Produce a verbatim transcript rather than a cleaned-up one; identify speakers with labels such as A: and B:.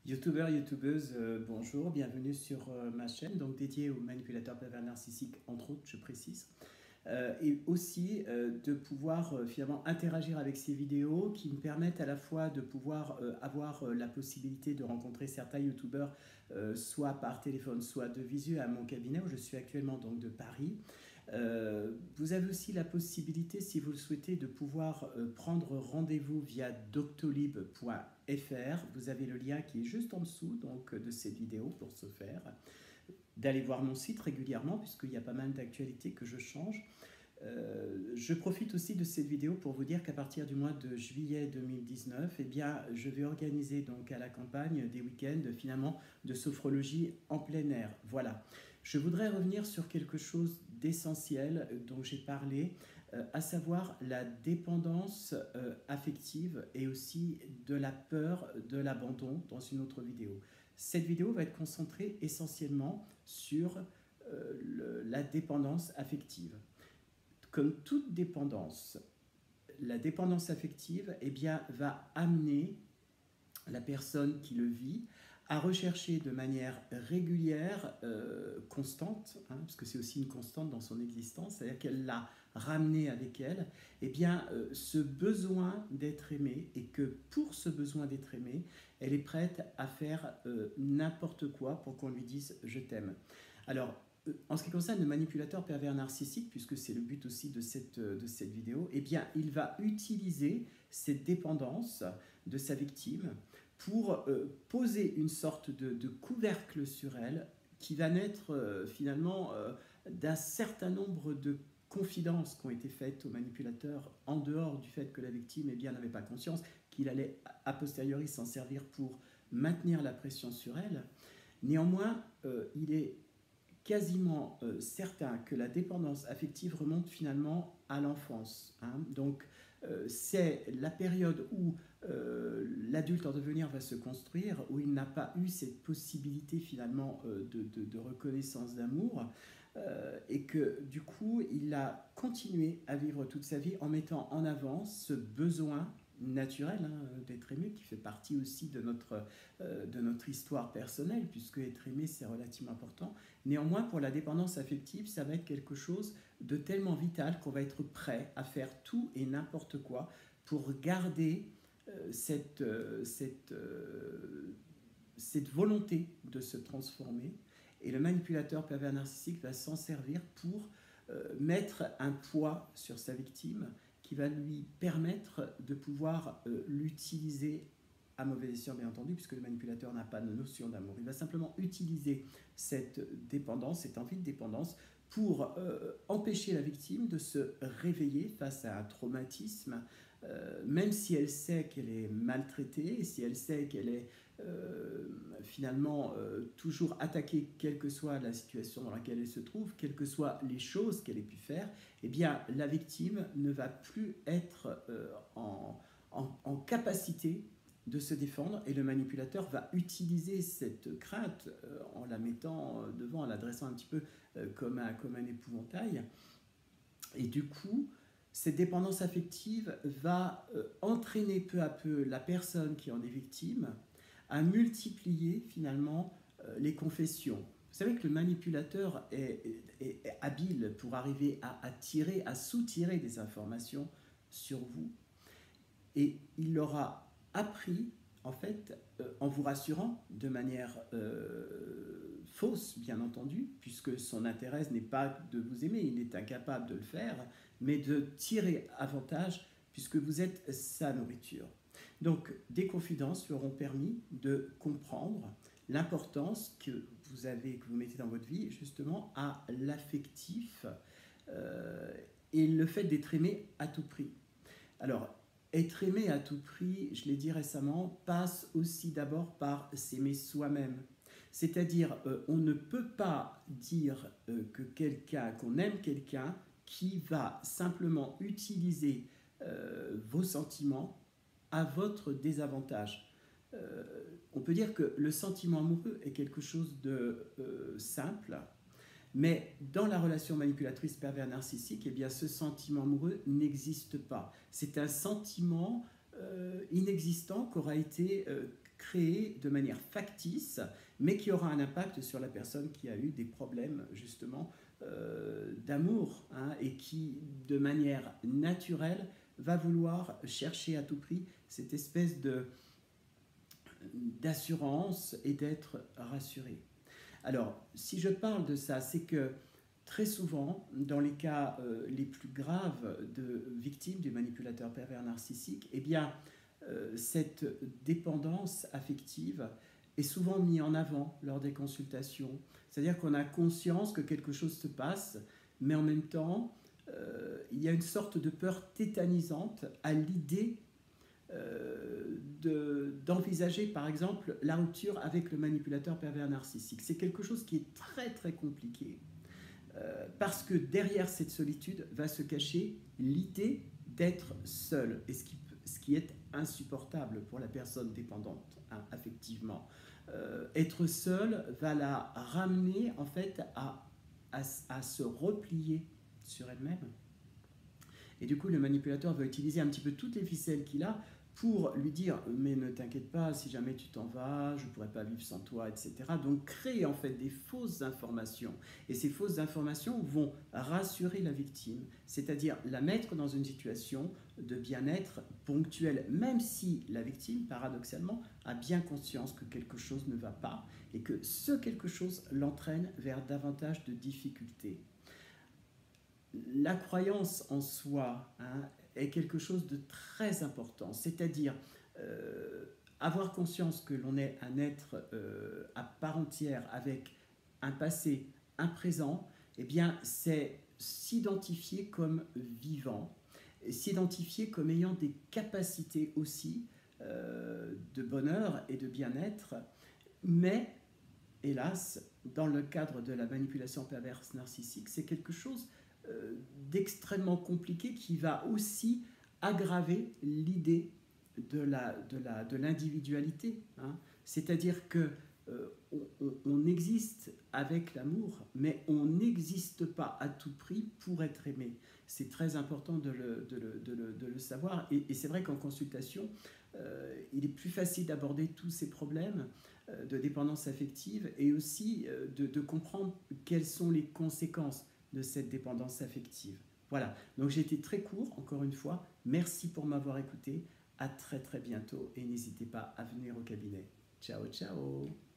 A: Youtubeurs, youtubeuses, euh, bonjour, bienvenue sur euh, ma chaîne, donc dédiée aux manipulateurs pervers narcissiques, entre autres, je précise. Euh, et aussi euh, de pouvoir euh, finalement interagir avec ces vidéos qui me permettent à la fois de pouvoir euh, avoir euh, la possibilité de rencontrer certains youtubeurs, euh, soit par téléphone, soit de visu à mon cabinet où je suis actuellement donc de Paris. Euh, vous avez aussi la possibilité, si vous le souhaitez, de pouvoir euh, prendre rendez-vous via doctolib point f r. Vous avez le lien qui est juste en dessous donc, de cette vidéo pour ce faire. D'aller voir mon site régulièrement, puisqu'il y a pas mal d'actualités que je change. Euh, je profite aussi de cette vidéo pour vous dire qu'à partir du mois de juillet deux mille dix-neuf, eh bien, je vais organiser donc à la campagne des week-ends finalement de sophrologie en plein air. Voilà. Je voudrais revenir sur quelque chose d'essentiel dont j'ai parlé, euh, à savoir la dépendance euh, affective et aussi de la peur de l'abandon dans une autre vidéo. Cette vidéo va être concentrée essentiellement sur euh, le, la dépendance affective. Comme toute dépendance, la dépendance affective eh bien, va amener la personne qui le vit à rechercher de manière régulière, euh, constante, hein, parce que c'est aussi une constante dans son existence, c'est-à-dire qu'elle l'a ramené avec elle, eh bien, euh, ce besoin d'être aimée, et que pour ce besoin d'être aimée, elle est prête à faire euh, n'importe quoi pour qu'on lui dise « je t'aime ». Alors, en ce qui concerne le manipulateur pervers narcissique, puisque c'est le but aussi de cette, de cette vidéo, eh bien, il va utiliser cette dépendance de sa victime pour euh, poser une sorte de, de couvercle sur elle qui va naître euh, finalement euh, d'un certain nombre de confidences qui ont été faites au manipulateur en dehors du fait que la victime eh bien, n'avait pas conscience qu'il allait a posteriori s'en servir pour maintenir la pression sur elle. Néanmoins, euh, il est quasiment euh, certain que la dépendance affective remonte finalement à l'enfance. Hein. Donc, euh, c'est la période où euh, l'adulte en devenir va se construire, où il n'a pas eu cette possibilité finalement euh, de, de, de reconnaissance d'amour, euh, et que du coup, il a continué à vivre toute sa vie en mettant en avant ce besoin naturel hein, d'être aimé, qui fait partie aussi de notre, euh, de notre histoire personnelle, puisque être aimé, c'est relativement important. Néanmoins, pour la dépendance affective, ça va être quelque chose de tellement vital qu'on va être prêt à faire tout et n'importe quoi pour garder euh, cette, euh, cette, euh, cette volonté de se transformer. Et le manipulateur pervers narcissique va s'en servir pour euh, mettre un poids sur sa victime qui va lui permettre de pouvoir euh, l'utiliser à mauvais escient, bien entendu, puisque le manipulateur n'a pas de notion d'amour. Il va simplement utiliser cette dépendance, cette envie de dépendance, pour euh, empêcher la victime de se réveiller face à un traumatisme, euh, même si elle sait qu'elle est maltraitée, si elle sait qu'elle est euh, finalement euh, toujours attaquée, quelle que soit la situation dans laquelle elle se trouve, quelles que soient les choses qu'elle ait pu faire, eh bien, la victime ne va plus être euh, en, en, en capacité de se défendre, et le manipulateur va utiliser cette crainte euh, en la mettant devant, en l'adressant un petit peu euh, comme, un, comme un épouvantail. Et du coup, cette dépendance affective va euh, entraîner peu à peu la personne qui en est victime à multiplier finalement euh, les confessions. Vous savez que le manipulateur est, est, est habile pour arriver à, à tirer, à soutirer des informations sur vous, et il l'aura appris, en fait, euh, en vous rassurant de manière euh, fausse, bien entendu, puisque son intérêt n'est pas de vous aimer, il est incapable de le faire, mais de tirer avantage, puisque vous êtes sa nourriture. Donc, des confidences lui auront permis de comprendre l'importance que vous avez, que vous mettez dans votre vie, justement, à l'affectif euh, et le fait d'être aimé à tout prix. Alors, être aimé à tout prix, je l'ai dit récemment, passe aussi d'abord par s'aimer soi-même. C'est-à-dire, euh, on ne peut pas dire euh, que quelqu'un, qu'on aime quelqu'un qui va simplement utiliser euh, vos sentiments à votre désavantage. Euh, on peut dire que le sentiment amoureux est quelque chose de euh, simple, mais dans la relation manipulatrice pervers narcissique, eh bien, ce sentiment amoureux n'existe pas. C'est un sentiment euh, inexistant qui aura été euh, créé de manière factice, mais qui aura un impact sur la personne qui a eu des problèmes justement euh, d'amour, hein, et qui, de manière naturelle, va vouloir chercher à tout prix cette espèce de d'assurance et d'être rassuré. Alors, si je parle de ça, c'est que très souvent, dans les cas euh, les plus graves de victimes du manipulateur pervers narcissique, eh bien, euh, cette dépendance affective est souvent mise en avant lors des consultations. C'est-à-dire qu'on a conscience que quelque chose se passe, mais en même temps, euh, il y a une sorte de peur tétanisante à l'idée euh, de, d'envisager par exemple la rupture avec le manipulateur pervers narcissique. C'est quelque chose qui est très très compliqué, euh, parce que derrière cette solitude va se cacher l'idée d'être seul, et ce qui, ce qui est insupportable pour la personne dépendante, hein, affectivement. Euh, être seul va la ramener en fait à, à, à se replier sur elle-même. Et du coup, le manipulateur va utiliser un petit peu toutes les ficelles qu'il a pour lui dire « mais ne t'inquiète pas, si jamais tu t'en vas, je ne pourrai pas vivre sans toi, et cetera » Donc créer en fait des fausses informations. Et ces fausses informations vont rassurer la victime, c'est-à-dire la mettre dans une situation de bien-être ponctuel, même si la victime, paradoxalement, a bien conscience que quelque chose ne va pas et que ce quelque chose l'entraîne vers davantage de difficultés. La croyance en soi, hein, est quelque chose de très important, c'est-à-dire euh, avoir conscience que l'on est un être euh, à part entière avec un passé, un présent, eh bien c'est s'identifier comme vivant, s'identifier comme ayant des capacités aussi euh, de bonheur et de bien-être, mais hélas, dans le cadre de la manipulation perverse narcissique, c'est quelque chose d'extrêmement compliqué qui va aussi aggraver l'idée de la, de la, de l'individualité, hein. C'est-à-dire que euh, on, on existe avec l'amour, mais on n'existe pas à tout prix pour être aimé. C'est très important de le, de le, de le, de le savoir, et, et c'est vrai qu'en consultation, euh, il est plus facile d'aborder tous ces problèmes euh, de dépendance affective, et aussi euh, de, de comprendre quelles sont les conséquences de cette dépendance affective. Voilà, donc j'ai été très court, encore une fois. Merci pour m'avoir écouté. À très très bientôt et n'hésitez pas à venir au cabinet. Ciao, ciao!